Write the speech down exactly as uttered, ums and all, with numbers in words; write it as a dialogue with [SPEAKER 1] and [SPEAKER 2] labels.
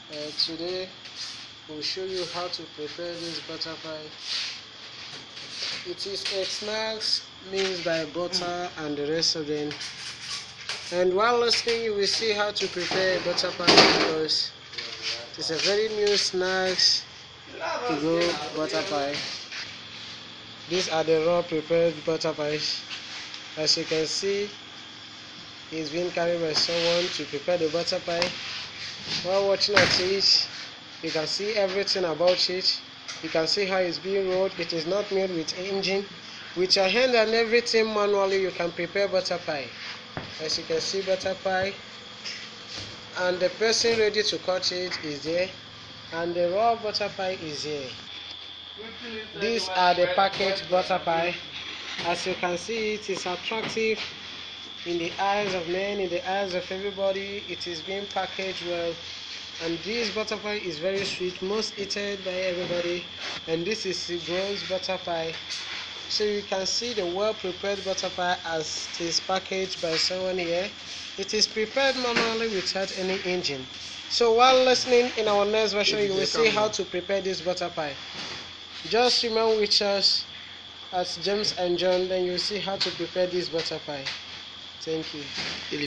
[SPEAKER 1] Uh, today we'll show you how to prepare this butter pie. It is egg snacks mixed by butter and the rest of them. And while listening, you will see how to prepare butter pie because it is a very new snacks to go butter pie. These are the raw prepared butter pies. As you can see, it's being carried by someone to prepare the butter pie. While watching at it, you can see everything about it. You can see how it's being rolled. It is not made with engine. With your hand and everything manually, you can prepare butter pie. As you can see, butter pie, and the person ready to cut it is there, and the raw butter pie is here. These are the packaged butter pie. As you can see, it is attractive in the eyes of men, in the eyes of everybody. It is being packaged well, and this butter pie is very sweet, most eaten by everybody. And this is the Gross butter pie. So you can see the well prepared butter pie as it is packaged by someone here. It is prepared manually without any engine. So while listening, in our next version you will see how to prepare this butter pie. Just remain with us as James and John, then you'll see how to prepare this butter pie. Thank you.